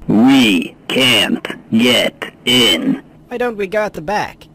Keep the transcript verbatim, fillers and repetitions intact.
We can't get in. Why don't we go at the back?